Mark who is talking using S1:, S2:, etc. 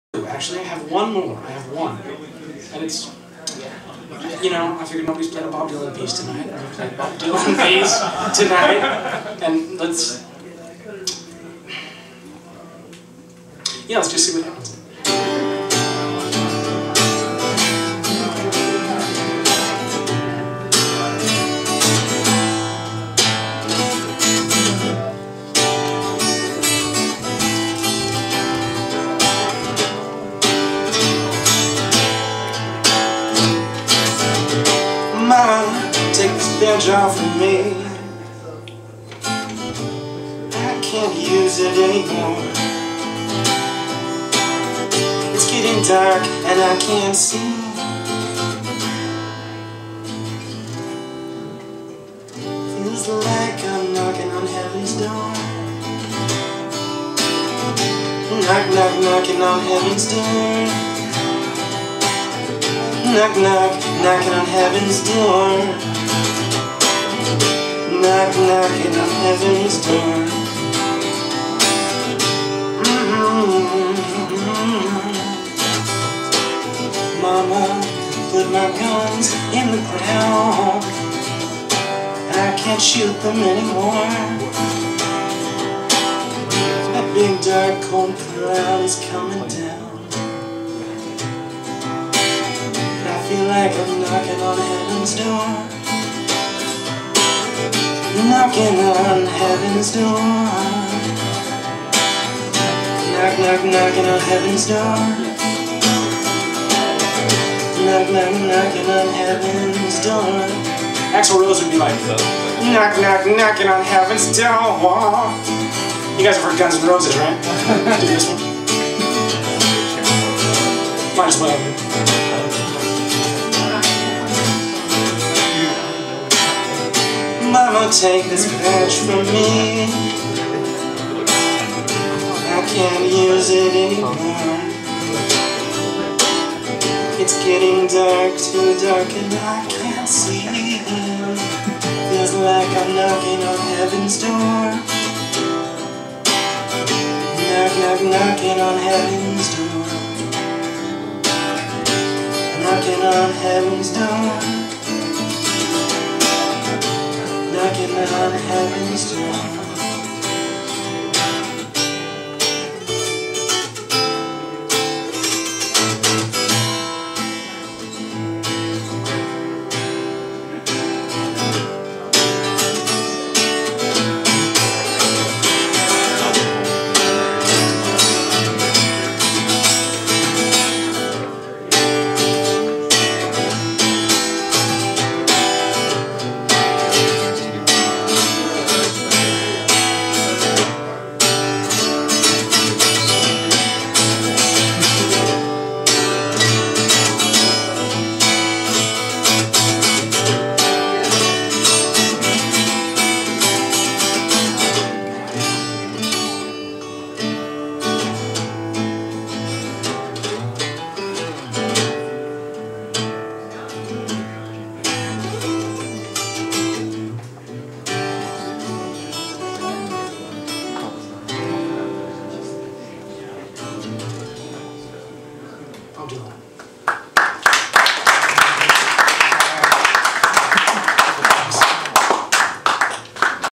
S1: Actually, I have one more. I have one. And it's, you know, I figured nobody's played a Bob Dylan piece tonight. I'm going to play a Bob Dylan piece tonight. And let's just see what happens. Mom, take this bench off of me. I can't use it anymore. It's getting dark and I can't see. Feels like I'm knocking on heaven's door. Knock, knock, knocking on heaven's door. Knock, knock, knocking on heaven's door. Knock, knocking on heaven's door. Mama, put my guns in the ground. I can't shoot them anymore. That big dark cold cloud is coming down. I feel like I'm knocking on heaven's door. Knocking on heaven's door. Knock, knock, knocking on heaven's door. Knock, knock, knocking on heaven's door. Axl Rose would be like, knock, knock, knocking on heaven's door. You guys have heard Guns N' Roses, right? Do this one. Might as well. Mama, take this patch from me. I can't use it anymore. It's getting dark, too dark, and I can't see. Feels like I'm knocking on heaven's door. Knock, knock, knocking on heaven's door. Knocking on heaven's door. Knocking on heaven's door.